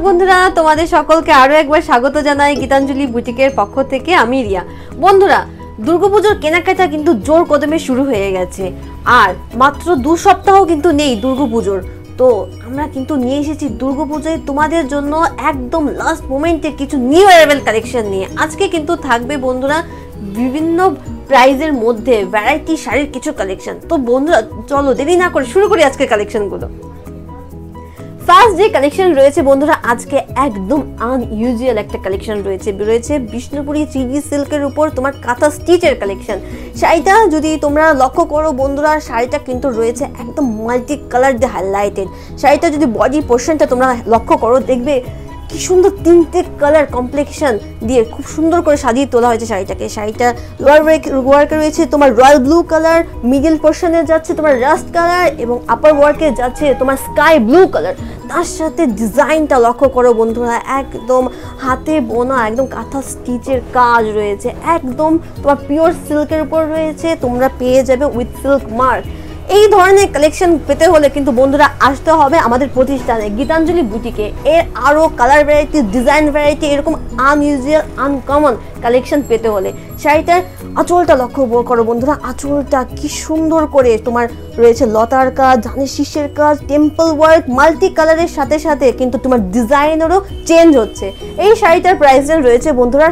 বন্ধুরা, তোমাদের সকলকে আরো একবার স্বাগত জানাই গীতাঞ্জলি বুটিকের পক্ষ থেকে। আমি রিয়া। বন্ধুরা, দুর্গাপুজোর কেনাকাটা কিন্তু জোর কদমে শুরু হয়ে গেছে, আর মাত্র 2 সপ্তাহ কিন্তু নেই দুর্গাপুজোর। তো আমরা কিন্তু নিয়ে এসেছি দুর্গাপুজোয় তোমাদের জন্য একদম লাস্ট মোমেন্টে কিছু নিউ অ্যারাইভাল কালেকশন নিয়ে। আজকে কিন্তু থাকবে বন্ধুরা বিভিন্ন প্রাইজের মধ্যে ভ্যারাইটি শাড়ির কিছু কালেকশন। তো বন্ধুরা চলো দেরি না করে শুরু করি আজকের কালেকশনগুলো। ফার্স্ট যে কালেকশন রয়েছে বন্ধুরা, আজকে একদম আনইউজুয়াল একটা কালেকশন রয়েছে বিষ্ণুপুরি 3D সিল্কের উপর তোমার কাঁথা স্টিচের কালেকশন। শাড়িটা যদি তোমরা লক্ষ্য করো বন্ধুরা, শাড়িটা কিন্তু রয়েছে একদম মাল্টি কালার দিয়ে হাইলাইটেড। শাড়িটা যদি বডি পোর্শনটা তোমরা লক্ষ্য করো, দেখবে কি সুন্দর 3টে কালার কমপ্লেক্সন দিয়ে খুব সুন্দর করে সাজিয়ে তোলা হয়েছে শাড়িটাকে। শাড়িটা লোয়ার ওয়ার্কে রয়েছে তোমার রয়্যাল ব্লু কালার, মিডল পোর্শনে যাচ্ছে তোমার রাস্ট কালার এবং আপার ওয়ার্কে যাচ্ছে তোমার স্কাই ব্লু কালার। তার সাথে ডিজাইনটা লক্ষ্য করো বন্ধুরা, একদম হাতে বোনা একদম কাঁথা স্টিচের কাজ রয়েছে, একদম তোমার পিওর সিল্কের উপর রয়েছে। তোমরা পেয়ে যাবে উইথ সিল্ক মার্ক। এই ধরনের কালেকশন পেতে হলে কিন্তু বন্ধুরা আসতে হবে আমাদের প্রতিষ্ঠানে গীতাঞ্জলি বুটিকে। এর আরও কালার ভ্যারাইটি, ডিজাইন ভ্যারাইটি, এরকম আনইউজুয়াল আনকমন কালেকশন পেতে হলে শাড়িটার আঁচলটা লক্ষ্য করো বন্ধুরা। আঁচলটা কি সুন্দর করে তোমার রয়েছে লতার কাজ, ধানের শীষের কাজ, টেম্পল ওয়ার্ক, মাল্টি কালারের সাথে সাথে কিন্তু তোমার ডিজাইনেরও চেঞ্জ হচ্ছে। এই শাড়িটার প্রাইস রয়েছে বন্ধুরা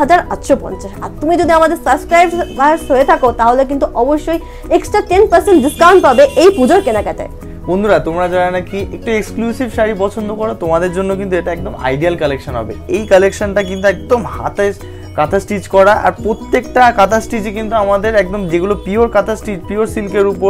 7,850। আর তুমি যদি আমাদের সাবস্ক্রাইবার্স হয়ে থাকো তাহলে কিন্তু অবশ্যই এক্সট্রা 10% ডিসকাউন্ট পাবে এই পুজোর কেনাকাটায়। বন্ধুরা, তোমরা যারা নাকি একটু এক্সক্লুসিভ শাড়ি পছন্দ করো, তোমাদের জন্য কিন্তু এটা একদম আইডিয়াল কালেকশন হবে। এই কালেকশনটা কিন্তু একদম হাতে কাঁথা স্টিচ করা, আর প্রত্যেকটা কাঁথা স্টিচই কিন্তু আমাদের একদম যেগুলো পিওর কাঁথা স্টিচ, পিওর সিল্কের উপর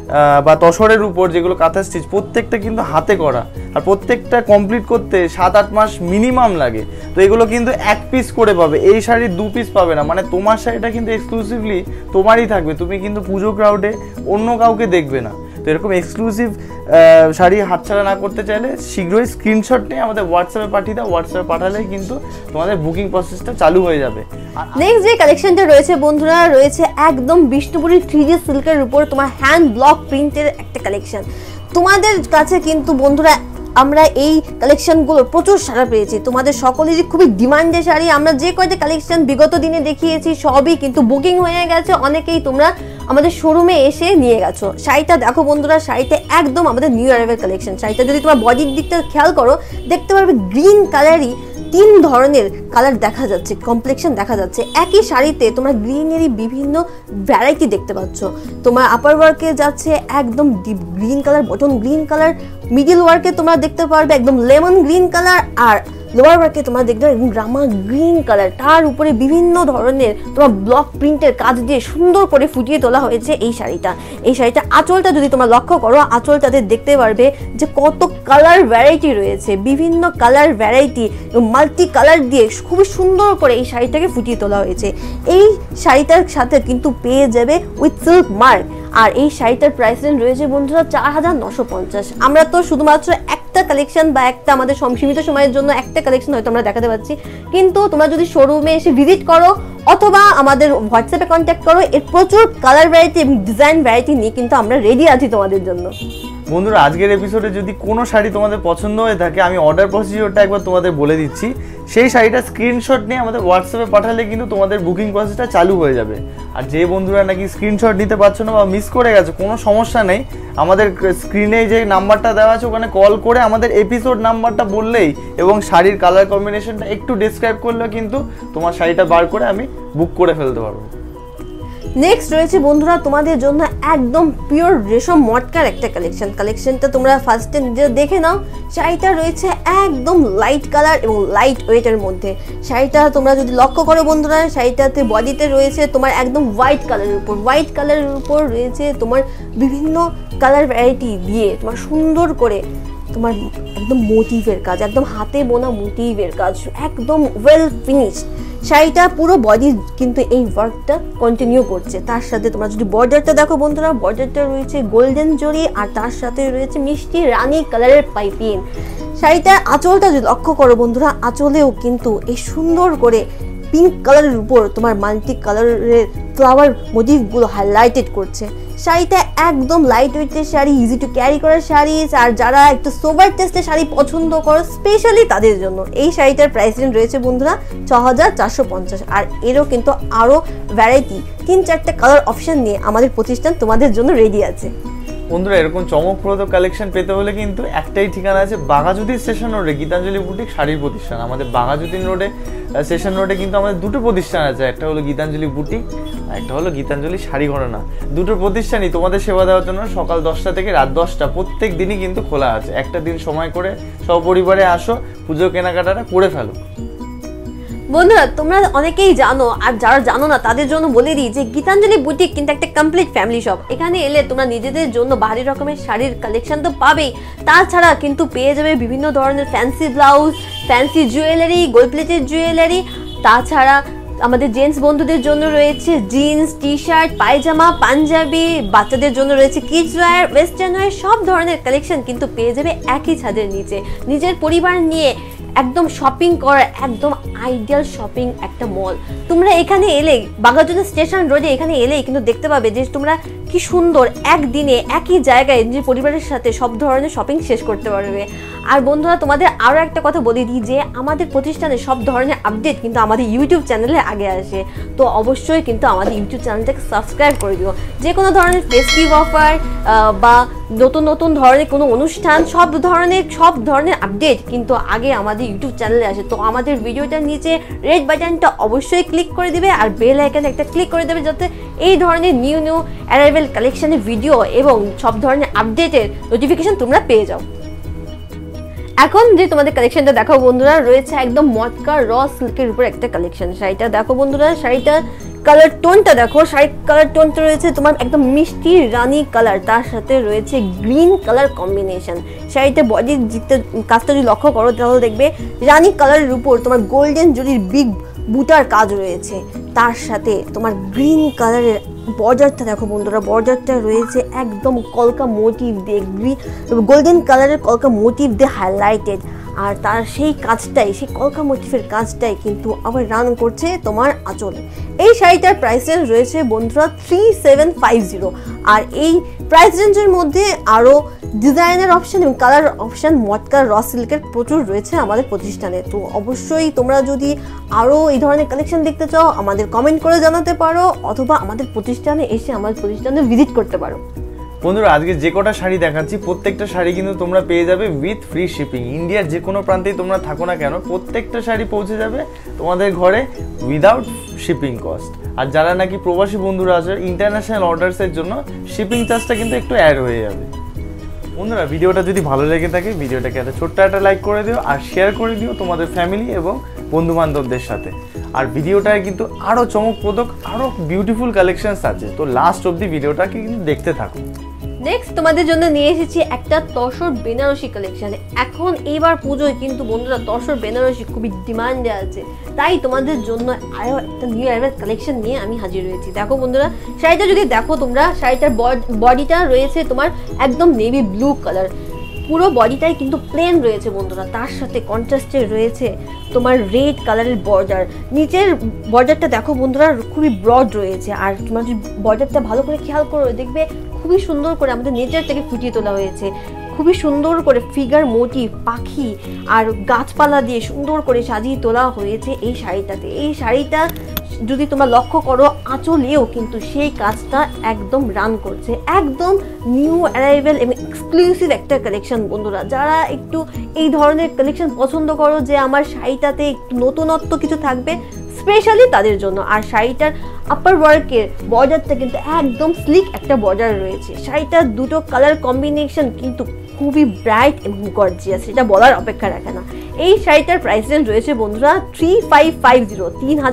বা তসরের উপর যেগুলো কাঁথা স্টিচ, প্রত্যেকটা কিন্তু হাতে করা, আর প্রত্যেকটা কমপ্লিট করতে 7-8 মাস মিনিমাম লাগে। তো এগুলো কিন্তু 1 পিস করে পাবে, এই শাড়ির 2 পিস পাবে না। মানে তোমার শাড়িটা কিন্তু এক্সক্লুসিভলি তোমারই থাকবে, তুমি কিন্তু পুজো ক্রাউডে অন্য কাউকে দেখবে না। তো এরকম এক্সক্লুসিভ শাড়ি হাতছাড়া না করতে চাইলে শীঘ্রই স্ক্রিনশট নিয়ে আমাদের হোয়াটসঅ্যাপে পাঠিয়ে দাও। হোয়াটসঅ্যাপে পাঠালেই কিন্তু তোমাদের বুকিং প্রসেসটা চালু হয়ে যাবে। নেক্সট যে কালেকশনটা রয়েছে বন্ধুরা, রয়েছে একদম বিষ্ণুপুরি 3D সিল্কের উপর তোমার হ্যান্ড ব্লক প্রিন্টের একটা কালেকশন। তোমাদের কাছে কিন্তু বন্ধুরা আমরা এই কালেকশনগুলোর প্রচুর সাড়া পেয়েছি। তোমাদের সকলেরই খুবই ডিমান্ডের শাড়ি। আমরা যে কয়টা কালেকশন বিগত দিনে দেখিয়েছি সবই কিন্তু বুকিং হয়ে গেছে, অনেকেই তোমরা আমাদের শোরুমে এসে নিয়ে গেছো। শাড়িটা দেখো বন্ধুরা, শাড়িটা একদম আমাদের নিউ অ্যারাইভাল কালেকশন। শাড়িটা যদি তোমার বডির দিকটা খেয়াল করো, দেখতে পারবে গ্রিন কালারই 3 ধরনের কালার দেখা যাচ্ছে, কমপ্লেক্সন দেখা যাচ্ছে। একই শাড়িতে তোমরা গ্রিনেরই বিভিন্ন ভ্যারাইটি দেখতে পাচ্ছ। তোমার আপার ওয়ার্কে যাচ্ছে একদম deep green colour, bottle green colour, middle ওয়ার্কে তোমরা দেখতে পারবে একদম লেমন গ্রিন কালার, আর লোয়ার ওয়ার্কে তোমরা দেখতে পারবে রামা গ্রিন কালার। তার উপরে বিভিন্ন ধরনের তোমার ব্লক প্রিন্টের কাজ দিয়ে সুন্দর করে ফুটিয়ে তোলা হয়েছে এই শাড়িটা। এই শাড়িটা আঁচলটা যদি তোমরা লক্ষ্য করো, আঁচলটাতে দেখতে পারবে যে কত কালার ভ্যারাইটি রয়েছে, বিভিন্ন কালার ভ্যারাইটি মাল্টি কালার দিয়ে খুবই সুন্দর করে এই শাড়িটাকে ফুটিয়ে তোলা হয়েছে। এই শাড়িটার সাথে কিন্তু পেয়ে যাবে উইথ সিল্ক মার্ক। আর এই শাড়িটার প্রাইস রেঞ্জ রয়েছে বন্ধুরা 4,950। আমরা তো শুধুমাত্র একটা কালেকশন বা একটা আমাদের সীমিত সময়ের জন্য একটা কালেকশন হয়তো আমরা দেখাতে পাচ্ছি, কিন্তু তোমরা যদি শোরুমে এসে ভিজিট করো অথবা আমাদের হোয়াটসঅ্যাপে কন্ট্যাক্ট করো, এর প্রচুর কালার ভ্যারাইটি এবং ডিজাইন ভ্যারাইটি নিয়ে কিন্তু আমরা রেডি আছি তোমাদের জন্য। বন্ধুরা, আজকের এপিসোডে যদি কোনো শাড়ি তোমাদের পছন্দ হয়ে থাকে, আমি অর্ডার প্রসিডিওরটা একবার তোমাদের বলে দিচ্ছি। সেই শাড়িটা স্ক্রিনশট নিয়ে আমাদের হোয়াটসঅ্যাপে পাঠালে কিন্তু তোমাদের বুকিং প্রসেসটা চালু হয়ে যাবে। আর যে বন্ধুরা নাকি স্ক্রিনশট নিতে পারছো না বা মিস করে গেছো, কোনো সমস্যা নেই, আমাদের স্ক্রিনে যে নাম্বারটা দেওয়া আছে ওখানে কল করে আমাদের এপিসোড নাম্বারটা বললেই এবং শাড়ির কালার কম্বিনেশনটা একটু ডিসক্রাইব করলেও কিন্তু তোমার শাড়িটা বার করে আমি বুক করে ফেলতে পারবো। নেক্সট রয়েছে বন্ধুরা তোমাদের জন্য একদম পিওর রেশম মটকার একটা কালেকশন। কালেকশনটা তোমরা ফার্স্টে দেখে নাও। শাড়িটা রয়েছে একদম লাইট কালার এবং লাইট ওয়েটের মধ্যে। শাড়িটা তোমরা যদি লক্ষ্য করো বন্ধুরা, শাড়িটাতে বডিতে রয়েছে তোমার একদম হোয়াইট কালারের উপর রয়েছে তোমার বিভিন্ন কালার ভ্যারাইটি দিয়ে তোমার সুন্দর করে তোমার একদম মোটিভের কাজ, একদম হাতে বোনা মোটিভের কাজ, একদম ওয়েল ফিনিশড। শাড়িটা পুরো বডি কিন্তু এই ওয়ার্কটা কন্টিনিউ করছে। তার সাথে তোমরা যদি বর্ডারটা দেখো বন্ধুরা, বর্ডারটা রয়েছে গোল্ডেন জরি, আর তার সাথে রয়েছে মিষ্টি রানী কালারের পাইপিং। শাড়িটার আঁচলটা যদি লক্ষ্য করো বন্ধুরা, আঁচলেও কিন্তু এই সুন্দর করে পিঙ্ক কালারের উপর তোমার মাল্টি কালারের ফ্লাওয়ার মোটিভগুলো হাইলাইটেড করছে। শাড়িটা একদম লাইট ওয়েটের শাড়ি, ইজি টু ক্যারি করার শাড়ি। আর যারা একটু সোবার টেস্টের শাড়ি পছন্দ করো স্পেশালি তাদের জন্য এই শাড়িটার প্রাইস রেঞ্জ রয়েছে বন্ধুরা 6450। আর এরও কিন্তু আরও ভ্যারাইটি 3-4টা কালার অপশন নিয়ে আমাদের প্রতিষ্ঠান তোমাদের জন্য রেডি আছে। বন্ধুরা এরকম চমকপ্রদ কালেকশন পেতে হলে কিন্তু একটাই ঠিকানা আছে, বাঘাযতীন স্টেশন রোডে গীতাঞ্জলি বুটিক শাড়ির প্রতিষ্ঠান। আমাদের বাঘাযতীন রোডে স্টেশন রোডে কিন্তু আমাদের দুটো প্রতিষ্ঠান আছে, একটা হলো গীতাঞ্জলি বুটিক আর একটা হলো গীতাঞ্জলি শাড়ি ঘরানা। দুটো প্রতিষ্ঠানই তোমাদের সেবা দেওয়ার জন্য সকাল 10টা থেকে রাত 10টা প্রত্যেক দিনই কিন্তু খোলা আছে। একটা দিন সময় করে সপরিবারে আসো, পুজো কেনাকাটাটা করে ফেলো। বন্ধুরা তোমরা অনেকেই জানো, আর যারা জানো না তাদের জন্য বলে দিই যে গীতাঞ্জলি বুটিক কিন্তু একটা কমপ্লিট ফ্যামিলি শপ। এখানে এলে তোমরা নিজেদের জন্য ভারী রকমের শাড়ির কালেকশন তো পাবেই, তাছাড়া কিন্তু পেয়ে যাবে বিভিন্ন ধরনের fancy blouse, fancy jewellery, gold plated jewellery. তাছাড়া আমাদের জেন্টস বন্ধুদের জন্য রয়েছে জিন্স, টি শার্ট, পায়জামা, পাঞ্জাবি, বাচ্চাদের জন্য রয়েছে কিডস ওয়্যার, ওয়েস্টার্ন ওয়্যার। সব ধরনের কালেকশন কিন্তু পেয়ে যাবে একই ছাদের নিচে। নিজের পরিবার নিয়ে একদম শপিং করার একদম আইডিয়াল শপিং একটা মল। তোমরা এখানে এলে বাঘাযতীন স্টেশন রোডে এখানে এলেই কিন্তু দেখতে পাবে যে তোমরা কি সুন্দর একদিনে একই জায়গায় নিজের পরিবারের সাথে সব ধরনের শপিং শেষ করতে পারবে। আর বন্ধুরা তোমাদের আরও একটা কথা বলে দিই যে আমাদের প্রতিষ্ঠানে সব ধরনের আপডেট কিন্তু আমাদের ইউটিউব চ্যানেলে আগে আসে। তো অবশ্যই কিন্তু আমাদের ইউটিউব চ্যানেলটাকে সাবস্ক্রাইব করে দিও। যে কোনো ধরনের ফেস্টিভ অফার বা নতুন নতুন ধরনের কোনো অনুষ্ঠান, সব ধরনের আপডেট কিন্তু আগে আমাদের ইউটিউব চ্যানেলে আসে। তো আমাদের ভিডিওটার নিচে রেড বাটনটা অবশ্যই ক্লিক করে দিবে আর বেল আইকন একটা ক্লিক করে দেবে, যাতে এই ধরনের নিউ অ্যারাইভেল কালেকশনের ভিডিও এবং সব ধরনের আপডেটের নোটিফিকেশন তোমরা পেয়ে যাও। এখন যে তোমাদের কালেকশনটা দেখো বন্ধুরা, রয়েছে একদম মটকা র সিল্কের উপর একটা কালেকশন। শাড়িটা দেখো বন্ধুরা, শাড়িটার কালার টোনটা দেখো, শাড়ির কালার টোনটা রয়েছে তোমার একদম মিষ্টি রানী কালার, তার সাথে রয়েছে গ্রিন কালার কম্বিনেশন। শাড়িটা বডির কাজটা যদি লক্ষ্য করো তাহলে দেখবে রানী কালারের উপর তোমার গোল্ডেন জরির বিগ বুটার কাজ রয়েছে, তার সাথে তোমার গ্রিন কালারের বর্ডারটা দেখো বন্ধুরা, বর্ডারটা রয়েছে একদম কলকা মোটিভ দিয়ে, গোল্ডেন কালারের কলকা মোটিভ দিয়ে হাইলাইটেড। আর তার সেই কাজটাই, সেই কলকা মোটিভের কাজটাই কিন্তু আবার রান করছে তোমার আঁচলে। এই শাড়িটার প্রাইস রেঞ্জ রয়েছে বন্ধুরা 3750। আর এই প্রাইস রেঞ্জের মধ্যে আরও ডিজাইনের অপশান এবং কালার অপশান মটকা র সিল্কের প্রচুর রয়েছে আমাদের প্রতিষ্ঠানে। তো অবশ্যই তোমরা যদি আরও এই ধরনের কালেকশন দেখতে চাও আমাদের কমেন্ট করে জানাতে পারো, অথবা আমাদের প্রতিষ্ঠানে এসে আমাদের প্রতিষ্ঠানে ভিজিট করতে পারো। বন্ধুরা আজকে যে কটা শাড়ি দেখাচ্ছি প্রত্যেকটা শাড়ি কিন্তু তোমরা পেয়ে যাবে উইথ ফ্রি শিপিং। ইন্ডিয়ার যে কোনো প্রান্তেই তোমরা থাকো না কেন প্রত্যেকটা শাড়ি পৌঁছে যাবে তোমাদের ঘরে উইদাউট শিপিং কস্ট। আর যারা নাকি প্রবাসী বন্ধুরা আছে ইন্টারন্যাশনাল অর্ডার্সের জন্য শিপিং চার্জটা কিন্তু একটু অ্যাড হয়ে যাবে। বন্ধুরা ভিডিওটা যদি ভালো লেগে থাকে ভিডিওটাকে একটা ছোট্ট একটা লাইক করে দিও আর শেয়ার করে দিও তোমাদের ফ্যামিলি এবং বন্ধু বান্ধবদের সাথে। আর ভিডিওটায় কিন্তু আরও চমকপ্রদ আরও বিউটিফুল কালেকশনস আছে, তো লাস্ট অবধি ভিডিওটাকে কিন্তু দেখতে থাকো। নেক্সট তোমাদের জন্য নিয়ে এসেছি একটা তসর বেনারসি কালেকশন। এখন এইবার পুজোয় কিন্তু বন্ধুরা তসর বেনারসি খুবই ডিমান্ডে আছে, তাই তোমাদের জন্য আরও একটা নিউ অ্যারাইভেল কালেকশন নিয়ে আমি হাজির হয়েছি। দেখো বন্ধুরা শাড়িটা যদি দেখো তোমরা, শাড়িটার বডিটা রয়েছে তোমার একদম নেভি ব্লু কালার, পুরো বডিটাই কিন্তু প্লেন রয়েছে বন্ধুরা, তার সাথে কন্ট্রাস্টে রয়েছে তোমার রেড কালারের বর্ডার। নিচের বর্ডারটা দেখো বন্ধুরা খুবই ব্রড রয়েছে, আর তোমার যদি বর্ডারটা ভালো করে খেয়াল করো দেখবে খুবই সুন্দর করে আমাদের নেচারটাকে ফুটিয়ে তোলা হয়েছে। খুবই সুন্দর করে ফিগার মোটিভ, পাখি আর গাছপালা দিয়ে সুন্দর করে সাজিয়ে তোলা হয়েছে এই শাড়িটাতে। এই শাড়িটা যদি তোমরা লক্ষ্য করো আঁচলেও কিন্তু সেই কাজটা একদম রান করছে। একদম নিউ অ্যারাইভেল এবং এক্সক্লুসিভ একটা কালেকশন বন্ধুরা। যারা একটু এই ধরনের কালেকশন পছন্দ করো যে আমার শাড়িটাতে একটু নতুনত্ব কিছু থাকবে, স্পেশালি তাদের জন্য। আর শাড়িটার আপার ওয়ার্কের বর্ডারটা কিন্তু একদম স্লিক একটা বর্ডার রয়েছে। শাড়িটার দুটো কালার কম্বিনেশন কিন্তু খুবই ব্রাইট এবং গর্জিয়াস, সেটা বলার অপেক্ষা রাখে না। এই শাড়িটার প্রাইস রেঞ্জ রয়েছে বন্ধুরা 3550,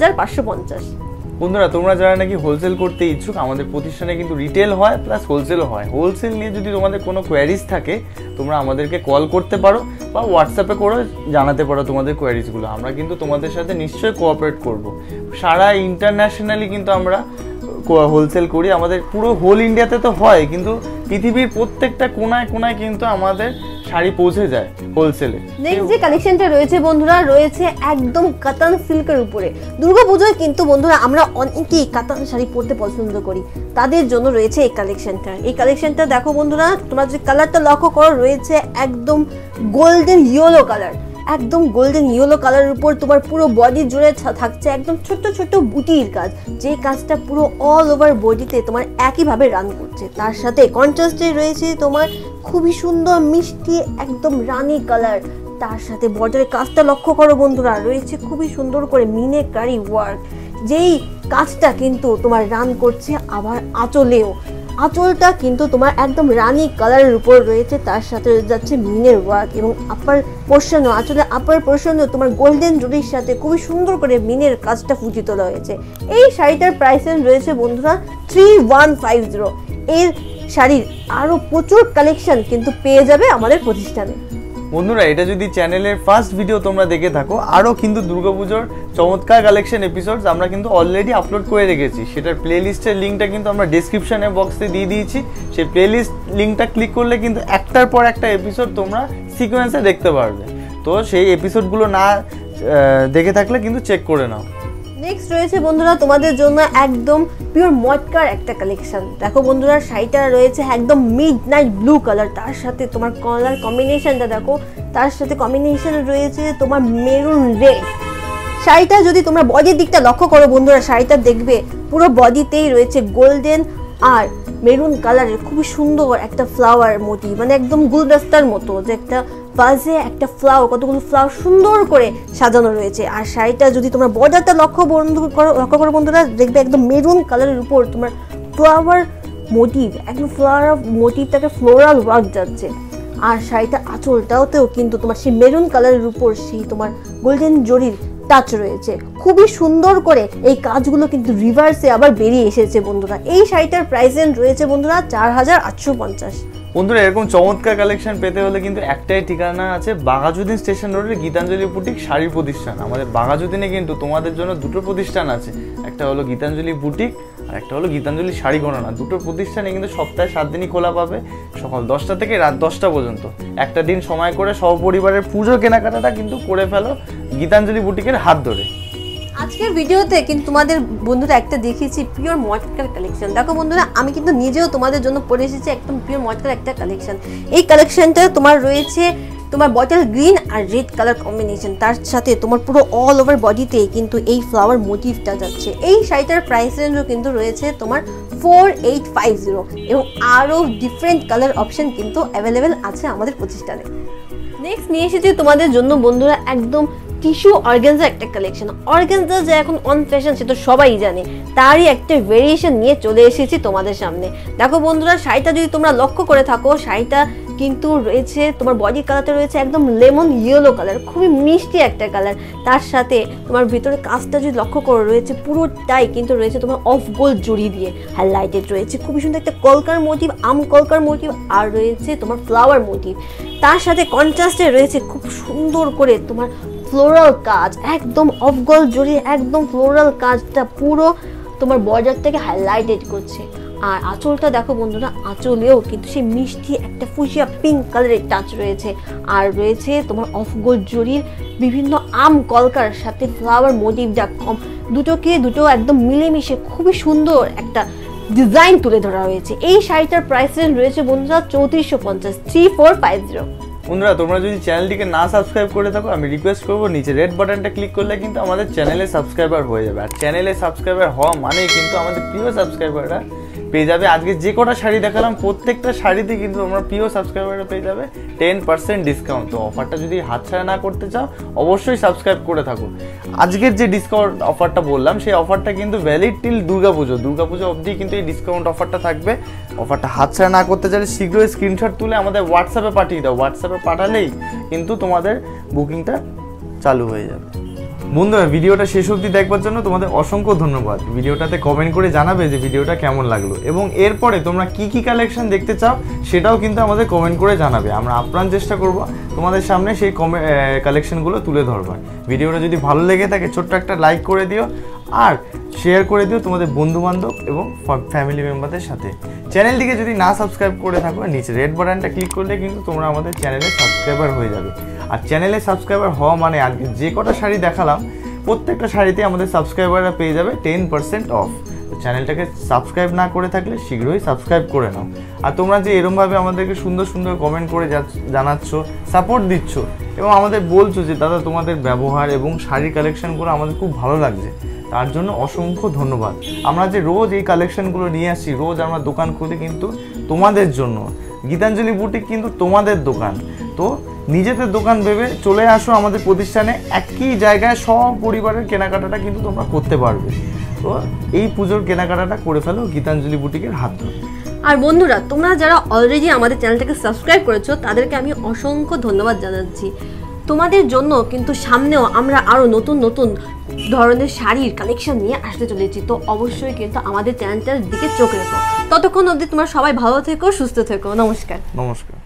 3550। বন্ধুরা তোমরা যারা নাকি হোলসেল করতে ইচ্ছুক আমাদের প্রতিষ্ঠানে কিন্তু রিটেল হয় প্লাস হোলসেলও হয়। হোলসেল নিয়ে যদি তোমাদের কোনো কোয়ারিজ থাকে তোমরা আমাদেরকে কল করতে পারো বা হোয়াটসঅ্যাপে করে জানাতে পারো তোমাদের কোয়ারিজগুলো। আমরা কিন্তু তোমাদের সাথে নিশ্চয়ই কোঅপারেট করব। সারা ইন্টারন্যাশনালি কিন্তু আমরা হোলসেল করি, আমাদের পুরো হোল ইন্ডিয়াতে তো হয়, কিন্তু পৃথিবীর প্রত্যেকটা কোনায় কোনায় কিন্তু আমাদের শাড়ি পৌঁছে যায় হোলসেলে। নেক্সট যে কালেকশনটা রয়েছে বন্ধুরা, রয়েছে একদম কাতান সিল্কের উপরে। দুর্গাপূজায় কিন্তু বন্ধুরা আমরা অনেকেই কাতান শাড়ি পরতে পছন্দ করি, তাদের জন্য রয়েছে এই কালেকশনটা। এই কালেকশনটা দেখো বন্ধুরা, তোমরা যে কালারটা লক্ষ্য করো, রয়েছে একদম গোল্ডেন ইয়েলো কালার, একদম গোল্ডেন ইয়েলো কালারের উপর তোমার পুরো বডি জুড়ে থাকছে একদম ছোট্ট ছোট্ট বুটির কাজ, যে কাজটা পুরো অল ওভার বডিতে তোমার একইভাবে রান করছে। তার সাথে কন্ট্রাস্টে রয়েছে তোমার খুবই সুন্দর মিষ্টি একদম রানী কালার। তার সাথে বর্ডারের কাজটা লক্ষ্য করো বন্ধুরা, রয়েছে খুবই সুন্দর করে মিনাকারি ওয়ার্ক, যেই কাজটা কিন্তু তোমার রান করছে আবার আঁচলেও। আঁচলটা কিন্তু তোমার একদম রানী কালারের উপর রয়েছে, তার সাথে যাচ্ছে মিনের ওয়ার্ক এবং আপার পোর্শনও, আঁচলে আপার পোর্শনও তোমার গোল্ডেন জরির সাথে খুবই সুন্দর করে মিনের কাজটা ফুটিয়ে তোলা হয়েছে। এই শাড়িটার প্রাইস রয়েছে বন্ধুরা 3150। এর শাড়ির আরও প্রচুর কালেকশন কিন্তু পেয়ে যাবে আমাদের প্রতিষ্ঠানে। বন্ধুরা, এটা যদি চ্যানেলের ফার্স্ট ভিডিও তোমরা দেখে থাকো, আরও কিন্তু দুর্গাপুজোর চমৎকার কালেকশন এপিসোডস আমরা কিন্তু অলরেডি আপলোড করে রেখেছি। সেটার প্লেলিস্টের লিঙ্কটা কিন্তু আমরা ডেসক্রিপশনে বক্সে দিয়ে দিয়েছি। সেই প্লেলিস্ট লিঙ্কটা ক্লিক করলে কিন্তু একটার পর একটা এপিসোড তোমরা সিকোয়েন্সে দেখতে পারবে। তো সেই এপিসোডগুলো না দেখে থাকলে কিন্তু চেক করে নাও। নেক্সট রয়েছে বন্ধুরা তোমাদের জন্য একদম পিওর মটকার একটা কালেকশন। দেখো বন্ধুরা, শাড়িটা রয়েছে একদম মিডনাইট ব্লু কালার, তার সাথে তোমার কালার কম্বিনেশনটা দেখো, তার সাথে কম্বিনেশন রয়েছে তোমার মেরুন রেড। শাড়িটা যদি তোমরা বডির দিকটা লক্ষ্য করো বন্ধুরা, শাড়িটা দেখবে পুরো বডিতেই রয়েছে গোল্ডেন আর মেরুন কালারের খুবই সুন্দর একটা ফ্লাওয়ার মোটিভ, মানে একদম গুলদস্তার মতো, যে একটা বাজে একটা ফ্লাওয়ার, কতগুলো ফ্লাওয়ার সুন্দর করে সাজানো রয়েছে। আর শাড়িটা যদি তোমরা বর্ডারটা লক্ষ্য করো বন্ধুরা, দেখবে একদম মেরুন কালারের উপর তোমার ফ্লাওয়ার মোটিভ, একদম ফ্লাওয়ার মোটিভটাকে ফ্লোরাল ওয়ার্ক যাচ্ছে। আর শাড়িটা আঁচলটাতেও কিন্তু তোমার সেই মেরুন কালারের উপর সেই তোমার গোল্ডেন জরির টাচ রয়েছে। খুবই সুন্দর করে এই কাজগুলো কিন্তু রিভার্সে আবার বেরিয়ে এসেছে বন্ধুরা। এই শাড়িটার প্রাইস রয়েছে বন্ধুরা 4850। বন্ধুরা, এরকম চমৎকার কালেকশন পেতে হলে কিন্তু একটাই ঠিকানা আছে, বাঘাযতীন স্টেশন রোডের গীতাঞ্জলি বুটিক শাড়ির প্রতিষ্ঠান। আমাদের বাঘাযতীনে কিন্তু তোমাদের জন্য দুটো প্রতিষ্ঠান আছে, একটা হলো গীতাঞ্জলি বুটিক আর একটা হলো গীতাঞ্জলি শাড়ি গণনা। দুটো প্রতিষ্ঠানে কিন্তু সপ্তাহে 7 দিনই খোলা পাবে, সকাল 10টা থেকে রাত 10টা পর্যন্ত। একটা দিন সময় করে সপরিবারের পুজো কেনাকাটাটা কিন্তু করে ফেলো গীতাঞ্জলি বুটিকের হাত ধরে। আজকের ভিডিওতে কিন্তু তোমাদের বন্ধুরা একটা দেখিয়েছি পিওর মটকার কালেকশন। দেখো বন্ধুরা, আমি কিন্তু নিজেও তোমাদের জন্য পরে এসেছি একদম পিওর মটকার একটা কালেকশন। এই কালেকশনটা তোমার রয়েছে তোমার বটল গ্রিন আর রেড কালার কম্বিনেশন, তার সাথে তোমার পুরো অল ওভার বডিতে কিন্তু এই ফ্লাওয়ার মোটিভটা যাচ্ছে। এই শাড়িটার প্রাইস রেঞ্জও কিন্তু রয়েছে তোমার 4850 এবং আরও ডিফারেন্ট কালার অপশন কিন্তু অ্যাভেলেবেল আছে আমাদের প্রতিষ্ঠানে। নেক্সট নিয়ে এসেছি তোমাদের জন্য বন্ধুরা একদম টিস্যু অর্গানজা একটা কালেকশন। অর্গানজা যে এখন অন ফ্যাশন সে তো সবাই জানে, তারই একটা ভেরিয়েশন নিয়ে চলে এসেছি তোমাদের সামনে। দেখো বন্ধুরা, শাড়িটা যদি তোমরা লক্ষ্য করে থাকো, শাড়িটা কিন্তু রয়েছে তোমার বডি কালারটা রয়েছে একদম লেমন ইয়েলো কালার, খুবই মিষ্টি একটা কালার। তার সাথে তোমার ভিতরে কাজটা যদি লক্ষ্য করো, রয়েছে পুরোটাই কিন্তু রয়েছে তোমার অফ গোল্ড জড়ি দিয়ে হাইলাইটেড রয়েছে, খুবই সুন্দর একটা কলকার মোটিভ, আম কলকার মোটিভ, আর রয়েছে তোমার ফ্লাওয়ার মোটিভ। তার সাথে কন্ট্রাস্টে রয়েছে খুব সুন্দর করে তোমার ফ্লোরাল কাজ, একদম অফ গোল্ড জড়ি, একদম ফ্লোরাল কাজটা পুরো তোমার বর্ডারটাকে হাইলাইটেড করছে। আর আঁচলটা দেখো বন্ধুরা, আঁচলেও কিন্তু সেই মিষ্টি একটা ফুসিয়া পিঙ্ক কালারের টাচ রয়েছে, আর রয়েছে তোমার অফ গোল্ড জরির বিভিন্ন আম কলকার সাথে ফ্লাওয়ার মোটিভটা দুটো একদম মিলেমিশে খুবই সুন্দর একটা ডিজাইন তুলে ধরা হয়েছে। এই শাড়িটার প্রাইস রেঞ্জ রয়েছে বন্ধুরা 3450, 3450। বন্ধুরা, তোমরা যদি চ্যানেলটিকে না সাবস্ক্রাইব করে থাকো, আমি রিকোয়েস্ট করবো নিচে রেড বাটনটা ক্লিক করলে কিন্তু আমাদের চ্যানেলে সাবস্ক্রাইবার হয়ে যাবে। আর চ্যানেলে সাবস্ক্রাইবার হওয়া মানেই কিন্তু আমাদের প্রিয় সাবস্ক্রাইবাররা পেয়ে যাবে। আজকে যে কটা শাড়ি দেখালাম প্রত্যেকটা শাড়িতে কিন্তু তোমরা প্রিয় সাবস্ক্রাইবাররা পেয়ে যাবে 10% ডিসকাউন্ট। তো অফারটা যদি হাতছাড়া না করতে চাও, অবশ্যই সাবস্ক্রাইব করে থাকো। আজকের যে ডিসকাউন্ট অফারটা বললাম, সেই অফারটা কিন্তু ভ্যালিড টিল দুর্গাপুজো অবধি কিন্তু এই ডিসকাউন্ট অফারটা থাকবে। অফারটা হাতছাড়া না করতে চাইলে শীঘ্রই স্ক্রিনশট তুলে আমাদের হোয়াটসঅ্যাপে পাঠিয়ে দাও। হোয়াটসঅ্যাপে পাঠালেই কিন্তু তোমাদের বুকিংটা চালু হয়ে যাবে। বন্ধুরা ভিডিওটা শেষ অবধি দেখবার জন্য তোমাদের অসংখ্য ধন্যবাদ। ভিডিওটাতে কমেন্ট করে জানাবে যে ভিডিওটা কেমন লাগলো, এবং এরপরে তোমরা কি কি কালেকশন দেখতে চাও সেটাও কিন্তু আমাদের কমেন্ট করে জানাবে। আমরা আপ্রাণ চেষ্টা করব তোমাদের সামনে সেই কালেকশনগুলো তুলে ধরবার। ভিডিওটা যদি ভালো লেগে থাকে ছোট্ট একটা লাইক করে দিও, আর শেয়ার করে দিও তোমাদের বন্ধুবান্ধব এবং ফ্যামিলি মেম্বারদের সাথে। চ্যানেলটিকে যদি না সাবস্ক্রাইব করে থাকো, নিচে রেড বাটনটা ক্লিক করলে কিন্তু তোমরা আমাদের চ্যানেলে সাবস্ক্রাইবার হয়ে যাবে। আর চ্যানেলে সাবস্ক্রাইবার হওয়া মানে আজকে যে কটা শাড়ি দেখালাম প্রত্যেকটা শাড়িতে আমাদের সাবস্ক্রাইবাররা পেয়ে যাবে 10% অফ। তো চ্যানেলটাকে সাবস্ক্রাইব না করে থাকলে শীঘ্রই সাবস্ক্রাইব করে নাও। আর তোমরা যে এরমভাবে আমাদেরকে সুন্দর সুন্দর কমেন্ট করে জানাচ্ছ, সাপোর্ট দিচ্ছ এবং আমাদের বলছো যে দাদা তোমাদের ব্যবহার এবং শাড়ির কালেকশনগুলো আমাদের খুব ভালো লাগছে, তার জন্য অসংখ্য ধন্যবাদ। আমরা যে রোজ এই কালেকশনগুলো নিয়ে আসি, রোজ আমরা দোকান খুলি কিন্তু তোমাদের জন্য। গীতাঞ্জলি বুটিক কিন্তু তোমাদের দোকান। তো নিজেদের দোকান ভেবে চলে আসো আমাদের প্রতিষ্ঠানে, একই জায়গায় সব পরিবারের কেনাকাটাটা কিন্তু তোমরা করতে পারবে। তো এই পুজোর কেনাকাটাটা করে ফেলো গীতাঞ্জলি বুটিকের হাত ধরে। আর বন্ধুরা, তোমরা যারা অলরেডি আমাদের চ্যানেলটাকে সাবস্ক্রাইব করেছো তাদেরকে আমি অসংখ্য ধন্যবাদ জানাচ্ছি। তোমাদের জন্য কিন্তু সামনেও আমরা আরও নতুন নতুন ধরনের শাড়ির কালেকশন নিয়ে আসতে চলেছি। তো অবশ্যই কিন্তু আমাদের চ্যানেলটার দিকে চোখ রেখো। ততক্ষণ অবধি তোমরা সবাই ভালো থেকো, সুস্থ থেকো। নমস্কার। নমস্কার।